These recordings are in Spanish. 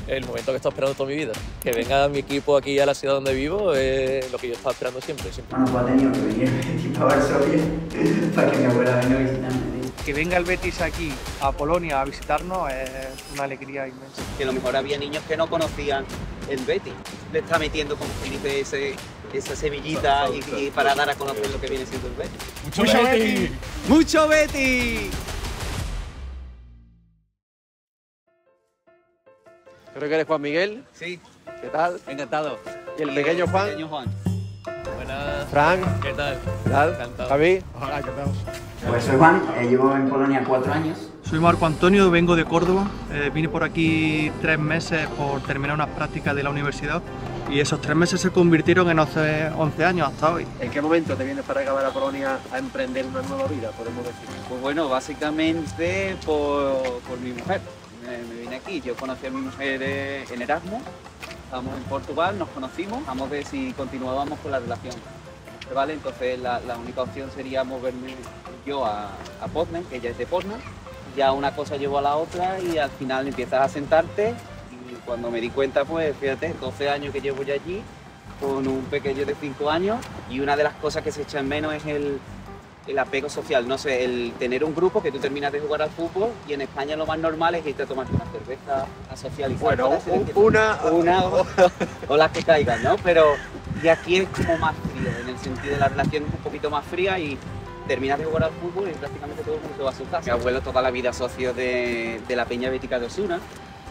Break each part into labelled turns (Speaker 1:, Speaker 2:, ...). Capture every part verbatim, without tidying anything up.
Speaker 1: el momento que he estado esperando toda mi vida. Que venga mi equipo aquí a la ciudad donde vivo es lo que yo estaba esperando siempre. siempre.
Speaker 2: Bueno, pues ha tenido que venir el Betis a Varsovia para que mi abuela venga a visitarme.
Speaker 3: Que venga el Betis aquí a Polonia a visitarnos es una alegría inmensa.
Speaker 4: Que a lo mejor había niños que no conocían el Betis. Le está metiendo, como se dice, ese, esa semillita y, y para dar a conocer lo que viene siendo el Betis.
Speaker 3: ¡Mucho, ¡Mucho Betis! Betis!
Speaker 4: ¡Mucho Betis!
Speaker 5: Creo que eres Juan Miguel.
Speaker 4: Sí.
Speaker 5: ¿Qué tal?
Speaker 4: Encantado.
Speaker 5: ¿Y el pequeño Juan?
Speaker 4: El pequeño Juan.
Speaker 1: Buenas.
Speaker 5: Frank.
Speaker 1: ¿Qué tal?
Speaker 5: ¿Qué tal?
Speaker 1: Encantado.
Speaker 5: Javi.
Speaker 3: Hola, ¿qué tal?
Speaker 2: Pues soy Juan, eh, llevo en Polonia cuatro años.
Speaker 3: Soy Marco Antonio, vengo de Córdoba. Eh, vine por aquí tres meses por terminar unas prácticas de la universidad y esos tres meses se convirtieron en once años hasta hoy.
Speaker 5: ¿En qué momento te vienes para acabar a Polonia a emprender una nueva vida, podemos decir?
Speaker 4: Pues bueno, básicamente por, por mi mujer. Me, me vine aquí, yo conocí a mi mujer eh, en Erasmus, estábamos en Portugal, nos conocimos, vamos a ver si continuábamos con la relación. ¿Vale? Entonces la, la única opción sería moverme yo a, a Poznan, que ella es de Poznan. Ya una cosa llevó a la otra y al final empiezas a sentarte y cuando me di cuenta, pues fíjate, doce años que llevo ya allí, con un pequeño de cinco años y una de las cosas que se echan menos es el, el apego social, no sé, el tener un grupo que tú terminas de jugar al fútbol y en España lo más normal es irte a tomarte una cerveza a socializar.
Speaker 5: Bueno, una,
Speaker 4: una o, o las que caigan, ¿no? Pero y aquí es como más frío, en el sentido de la relación es un poquito más fría y terminas de jugar al fútbol y prácticamente todo el mundo se va a su casa. Mi abuelo toda la vida socio de, de la Peña Bética de Osuna,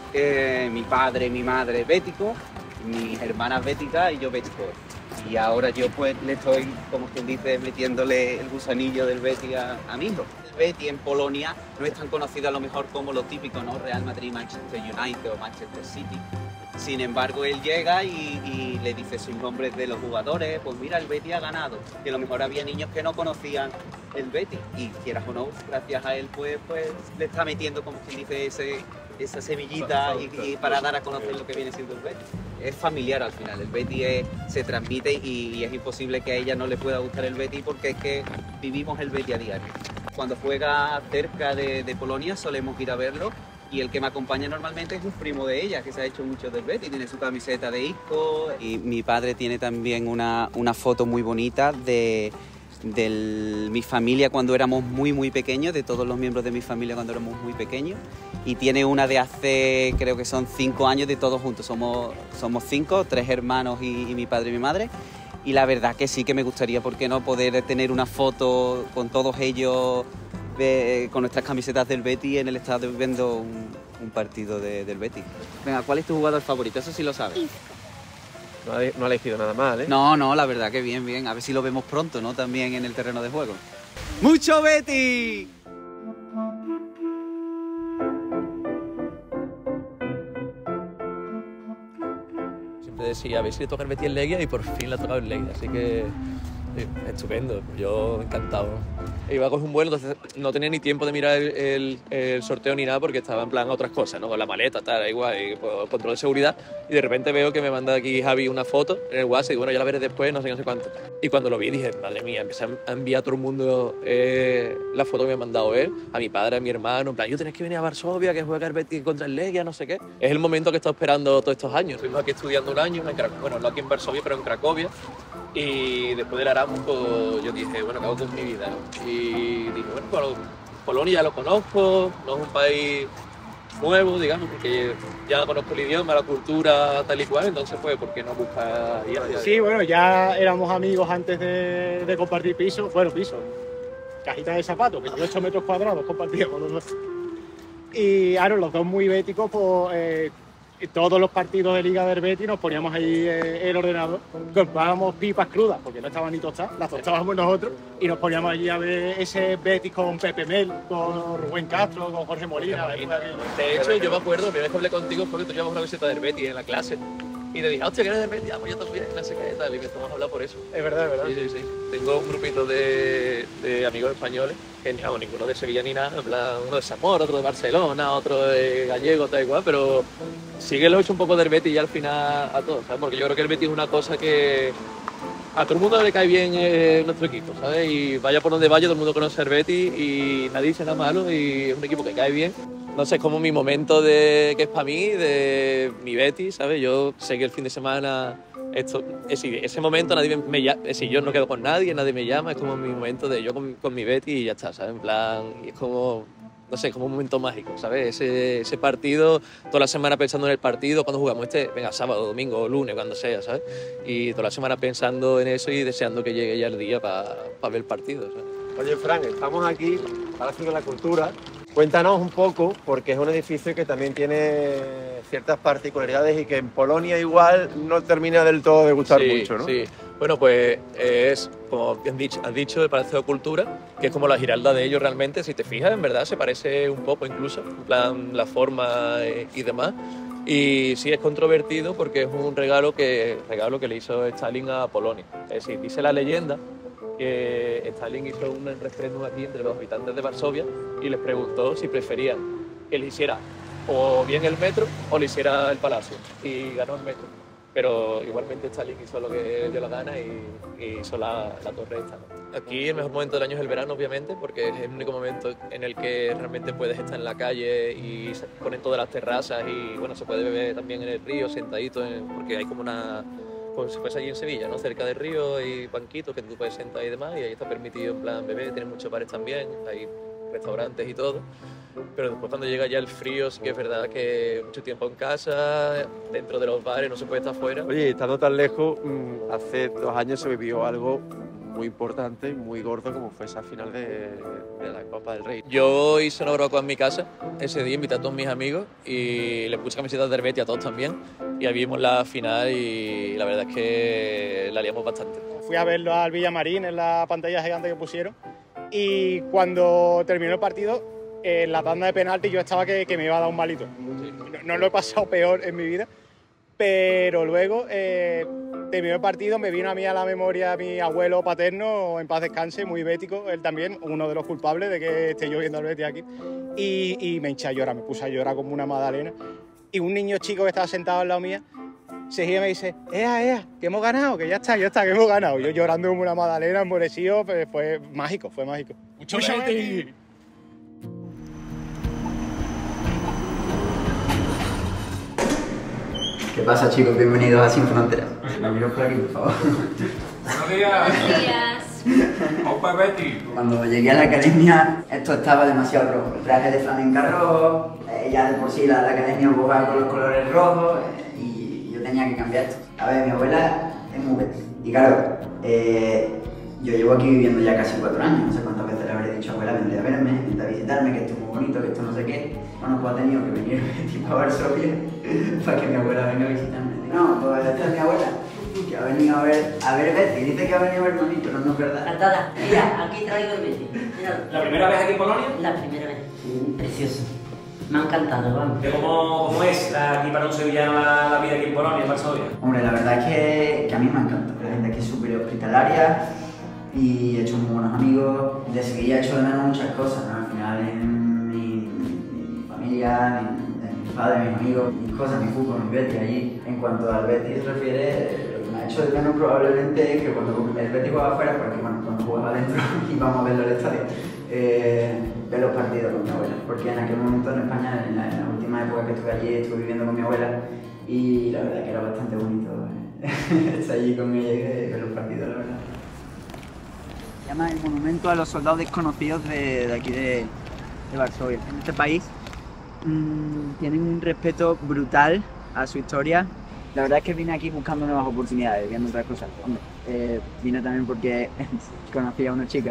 Speaker 4: eh, mi padre, mi madre bético, mis hermanas béticas y yo bético. Y ahora yo pues le estoy, como quien dice, metiéndole el gusanillo del Betis a, a mi hijo. El Betis en Polonia no es tan conocido a lo mejor como lo típico, ¿no? Real Madrid, Manchester United o Manchester City. Sin embargo, él llega y, y le dice sus nombres de los jugadores, pues mira, el Betis ha ganado. Que a lo mejor había niños que no conocían el Betis y quieras o no, gracias a él pues, pues le está metiendo, como quien dice, ese, esa semillita y, y para dar a conocer lo que viene siendo el Betis. Es familiar al final, el Betis es, se transmite y, y es imposible que a ella no le pueda gustar el Betis porque es que vivimos el Betis a diario. Cuando juega cerca de, de Polonia solemos ir a verlo. Y el que me acompaña normalmente es un primo de ella, que se ha hecho mucho del Betis, tiene su camiseta de Isco. Y mi padre tiene también una, una foto muy bonita de, de mi familia cuando éramos muy, muy pequeños, de todos los miembros de mi familia cuando éramos muy pequeños. Y tiene una de hace, creo que son cinco años de todos juntos. Somos, somos cinco, tres hermanos y, y mi padre y mi madre. Y la verdad que sí que me gustaría, ¿por qué no?, poder tener una foto con todos ellos, de, con nuestras camisetas del Betis en el estadio viendo un, un partido de, del Betis. Venga, ¿cuál es tu jugador favorito? Eso sí lo sabes.
Speaker 5: No ha, no ha elegido nada mal, ¿eh?
Speaker 4: No, no, la verdad que bien, bien. A ver si lo vemos pronto, ¿no? También en el terreno de juego. ¡Mucho Betis!
Speaker 1: Siempre decía, a ver si le toca el Betis en Legia y por fin le ha tocado el Legia, así que sí, estupendo, yo encantado. Iba a coger un vuelo, entonces no tenía ni tiempo de mirar el, el, el sorteo ni nada porque estaba en plan a otras cosas, ¿no? Con la maleta, tal, igual, y pues, control de seguridad. Y de repente veo que me manda aquí Javi una foto en el WhatsApp y bueno, ya la veré después, no sé, no sé cuánto. Y cuando lo vi dije, madre mía, empecé a enviar a todo el mundo eh, la foto que me ha mandado él, a mi padre, a mi hermano, en plan, yo tenés que venir a Varsovia, que juega el Betis contra el Legia, no sé qué. Es el momento que he estado esperando todos estos años. Estuvimos aquí estudiando un año, en Crac- bueno, no aquí en Varsovia, pero en Cracovia. Y después del Erasmus, pues, yo dije, bueno, ¿qué hago con mi vida? ¿No? Y dije, bueno, pues, Polonia ya lo conozco, no es un país nuevo, digamos, porque ya conozco el idioma, la cultura, tal y cual, entonces, pues, ¿por qué no buscar ir allá?
Speaker 6: Sí, bueno, ya éramos amigos antes de, de compartir piso, bueno, piso, cajita de zapatos, veintiocho metros cuadrados compartíamos los dos. Y claro, los dos muy béticos, pues eh, todos los partidos de Liga del Betis nos poníamos ahí eh, el ordenador, comprábamos pipas crudas, porque no estaban ni tostadas, las tostábamos nosotros, y nos poníamos allí a ver ese Betis con Pepe Mel, con Rubén Castro, con Jorge Molina. La época que...
Speaker 1: De hecho, yo me acuerdo, la primera vez que hablé contigo fue que tú llevabas una visita del Betis en la clase. Y te dije, hostia, que eres del Betis, ah, pues yo también, no sé qué tal, y empezamos a hablar por eso.
Speaker 6: Es verdad, es verdad.
Speaker 1: Sí, sí, sí. Tengo un grupito de, de amigos españoles, que no, ninguno de Sevilla ni nada, en plan, uno de Zamora, otro de Barcelona, otro de Gallego, tal igual, pero sí que lo he hecho un poco del Betis y al final a todos, ¿sabes? Porque yo creo que el Betis es una cosa que a todo el mundo le cae bien eh, nuestro equipo, ¿sabes? Y vaya por donde vaya, todo el mundo conoce el Betis y nadie dice nada malo y es un equipo que cae bien. no sé, es como mi momento de, que es para mí, de mi Betis, ¿sabes? Yo sé que el fin de semana, esto, es decir, ese momento nadie me, me llama, es decir, yo no quedo con nadie, nadie me llama, es como mi momento de yo con, con mi Betis y ya está, ¿sabes? En plan, y es como, no sé, como un momento mágico, ¿sabes? Ese, ese partido, toda la semana pensando en el partido, cuando jugamos este, venga, sábado, domingo, lunes, cuando sea, ¿sabes? Y toda la semana pensando en eso y deseando que llegue ya el día para pa ver el partido, ¿sabes?
Speaker 5: Oye, Fran, estamos aquí, Palacio de la Cultura. Cuéntanos un poco, porque es un edificio que también tiene ciertas particularidades y que en Polonia igual no termina del todo de gustar
Speaker 1: sí,
Speaker 5: mucho, ¿no?
Speaker 1: Sí, bueno, pues es, como bien dicho, has dicho, el Palacio de Cultura, que es como la Giralda de ellos realmente, si te fijas, en verdad se parece un poco incluso, en plan la forma y demás. Y sí es controvertido porque es un regalo que, regalo que le hizo Stalin a Polonia. Es decir, dice la leyenda que Stalin hizo un referéndum aquí entre los habitantes de Varsovia y les preguntó si preferían que le hiciera o bien el metro o le hiciera el palacio, y ganó el metro. Pero igualmente Stalin hizo lo que dio la gana y, y hizo la, la torre esta, ¿no? Aquí el mejor momento del año es el verano, obviamente, porque es el único momento en el que realmente puedes estar en la calle y se ponen todas las terrazas y bueno, se puede beber también en el río, sentadito, en, porque hay como una... como si fuese allí en Sevilla, ¿no? Cerca del río hay banquitos que tú puedes sentar y demás, y ahí está permitido en plan beber, tiene muchos bares también, hay restaurantes y todo. Pero después cuando llega ya el frío, sí que es verdad que mucho tiempo en casa, dentro de los bares, no se puede estar fuera.
Speaker 5: Oye, estando tan lejos, hace dos años se vivió algo muy importante, muy gordo, como fue esa final de, de la Copa del Rey.
Speaker 1: Yo hice una barbacoa en mi casa ese día, invité a todos mis amigos y les puse camisetas de Betis a todos también. Y ahí vimos la final y la verdad es que la liamos bastante.
Speaker 6: Fui a verlo al Villamarín en la pantalla gigante que pusieron y cuando terminó el partido, en la tanda de penalti yo estaba que, que me iba a dar un malito. No, no lo he pasado peor en mi vida, pero luego eh, terminó el partido, me vino a mí a la memoria mi abuelo paterno, en paz descanse, muy bético, él también, uno de los culpables de que esté yo viendo al Betis aquí, y, y me hinché a llorar, me puse a llorar como una magdalena. Y un niño chico que estaba sentado al lado mía se gira y me dice, ¡Ea, ea, que hemos ganado, que ya está, ya está, que hemos ganado! Yo llorando como una magdalena, enfurecido, pues fue mágico, fue mágico. ¡Mucho Betis!
Speaker 2: ¿Qué pasa, chicos? Bienvenidos a Sin Fronteras. Me miro por aquí, por favor.
Speaker 7: Buenos días.
Speaker 8: Buenos días.
Speaker 7: Opa, Betty.
Speaker 2: Cuando llegué a la academia, esto estaba demasiado rojo. El traje de flamenca rojo, eh, ya de por sí la, la academia jugaba con los colores rojos, eh, y yo tenía que cambiar esto. A ver, mi abuela es muy Betis. Y claro, eh, yo llevo aquí viviendo ya casi cuatro años. No sé cuántas veces le habré dicho, abuela, vente a verme, vente a visitarme, que esto es muy bonito, que esto no sé qué. Bueno, pues ha tenido que venir tipo a Varsovia para que mi abuela venga a visitarme. No, pues esta es mi abuela, que ha venido a ver, a ver Betis. Dice que ha venido a ver mami, pero no es verdad.
Speaker 8: Encantada. Mira, aquí traigo el Betis. Míralo.
Speaker 7: ¿La primera vez aquí en Polonia?
Speaker 8: La primera vez. Precioso. Me ha encantado, vamos.
Speaker 7: ¿Cómo, cómo es la, aquí para un sevillano la, la vida aquí en Polonia, en Varsovia?
Speaker 2: Hombre, la verdad es que, que a mí me encanta. La gente aquí es súper hospitalaria y he hecho muy buenos amigos. De Sevilla he hecho de menos muchas cosas, ¿no? Al final en mi, mi, mi familia, mi, mi padre, mis amigos, mis cosas, mi fútbol, mi Betis allí. En cuanto al Betis se refiere, lo que me ha hecho de menos probablemente es que cuando el Betis juega afuera, porque bueno, cuando juega adentro y vamos a verlo al estadio, eh, ver los partidos con mi abuela. Porque en aquel momento en España, en la, en la última época que estuve allí, estuve viviendo con mi abuela y la verdad que era bastante bonito estar allí con ella y ver los partidos, la verdad. Se llama el Monumento a los Soldados Desconocidos de, de aquí de, de Varsovia. En este país mmm, tienen un respeto brutal a su historia. La verdad es que vine aquí buscando nuevas oportunidades, viendo otras cosas. Hombre, eh, vine también porque conocí a una chica.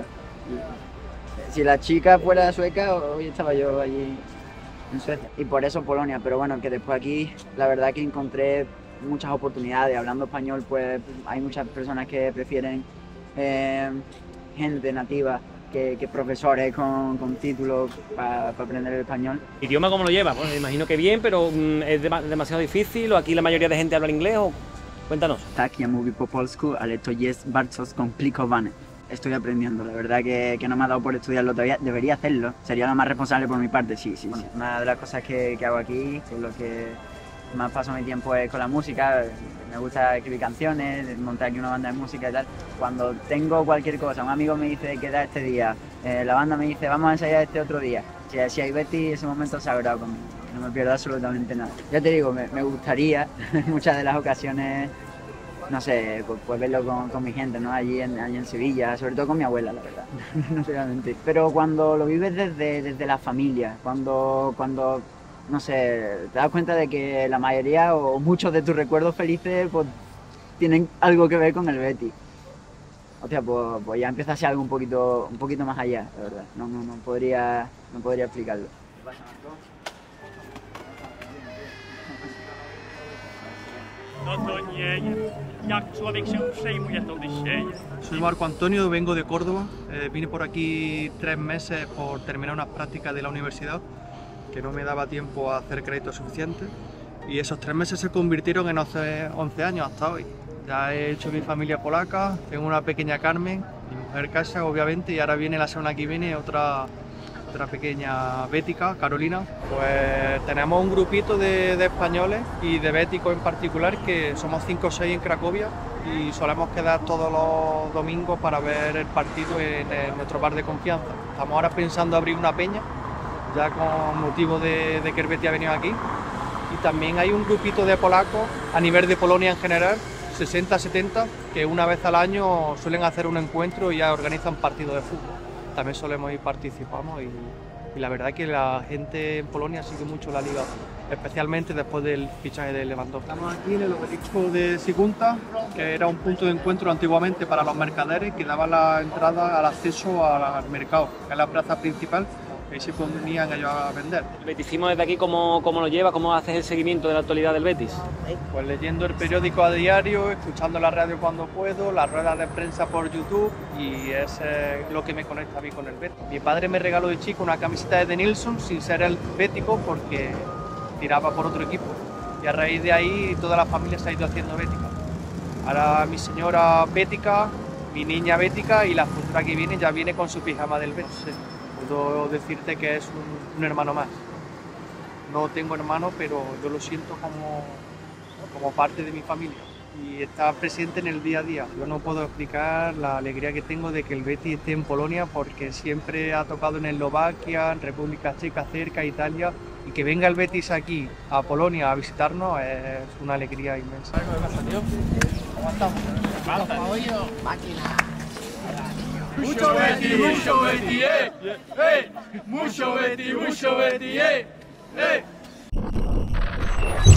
Speaker 2: Si la chica fuera sueca, hoy estaba yo allí en Suecia. Y por eso Polonia, pero bueno, que después aquí la verdad que encontré muchas oportunidades. Hablando español, pues hay muchas personas que prefieren eh, gente nativa que, que profesores con, con títulos para pa aprender el español.
Speaker 9: ¿Idioma cómo lo lleva? Bueno, me imagino que bien, pero mm, es de, demasiado difícil, o aquí la mayoría de gente habla inglés, o cuéntanos.
Speaker 2: Tak, ja mówię po polsku, ale to jest bardzo skomplikowane. Estoy aprendiendo, la verdad que, que no me ha dado por estudiarlo todavía, debería hacerlo, sería lo más responsable por mi parte, sí, sí, bueno, sí. Una de las cosas que, que hago aquí, con lo que más paso mi tiempo es con la música. Me gusta escribir canciones, montar aquí una banda de música y tal. Cuando tengo cualquier cosa, un amigo me dice queda este día, eh, la banda me dice vamos a ensayar este otro día, Si, si hay Betis, ese momento sagrado conmigo. No me pierdo absolutamente nada. Ya te digo, me, me gustaría en muchas de las ocasiones, no sé, pues, pues verlo con, con mi gente, ¿no? Allí en, allí en Sevilla, sobre todo con mi abuela, la verdad. No te voy a mentir. Pero cuando lo vives desde, desde la familia, cuando, cuando, no sé, te das cuenta de que la mayoría o muchos de tus recuerdos felices pues, tienen algo que ver con el Betis. Hostia, pues, pues ya empieza a ser algo un poquito, un poquito más allá, la verdad. No, no, no, podría, no podría explicarlo. ¿Qué pasa, Marco?
Speaker 3: Soy Marco Antonio, vengo de Córdoba. Eh, vine por aquí tres meses por terminar unas prácticas de la universidad, que no me daba tiempo a hacer crédito suficiente. Y esos tres meses se convirtieron en once años hasta hoy. Ya he hecho mi familia polaca, tengo una pequeña Carmen, mi mujer casa obviamente, y ahora viene la semana que viene otra, otra pequeña bética, Carolina. Pues tenemos un grupito de, de españoles y de béticos en particular, que somos cinco o seis en Cracovia y solemos quedar todos los domingos para ver el partido en, en nuestro bar de confianza. Estamos ahora pensando abrir una peña, ya con motivo de, de que el Betis ha venido aquí. Y también hay un grupito de polacos a nivel de Polonia en general, sesenta setenta, que una vez al año suelen hacer un encuentro y ya organizan partidos de fútbol. También solemos ir, participamos y, y la verdad es que la gente en Polonia sigue mucho la liga, especialmente después del fichaje de Lewandowski. Estamos aquí en el obelisco de Sigulda, que era un punto de encuentro antiguamente para los mercaderes que daba la entrada al acceso al mercado, que es la plaza principal. Ahí se ponían ellos a vender.
Speaker 9: ¿El beticismo desde aquí cómo, cómo lo lleva? ¿Cómo haces el seguimiento de la actualidad del Betis?
Speaker 3: Pues leyendo el periódico a diario, escuchando la radio cuando puedo, las ruedas de prensa por YouTube, y es eh, lo que me conecta a mí con el Betis. Mi padre me regaló de chico una camiseta de The Nilsson sin ser el bético porque tiraba por otro equipo, y a raíz de ahí toda la familia se ha ido haciendo bética. Ahora mi señora bética, mi niña bética, y la futura que viene ya viene con su pijama del Betis. Puedo decirte que es un, un hermano más. No tengo hermano, pero yo lo siento como, como parte de mi familia y está presente en el día a día. Yo no puedo explicar la alegría que tengo de que el Betis esté en Polonia, porque siempre ha tocado en Eslovaquia, en República Checa, cerca, Italia, y que venga el Betis aquí a Polonia a visitarnos es una alegría inmensa. ¿Qué pasa, tío? ¿Cómo estamos?
Speaker 10: Máquina.
Speaker 11: Mucho Betis, mucho Betis, eh, eh, mucho Betis, mucho Betis, eh, eh.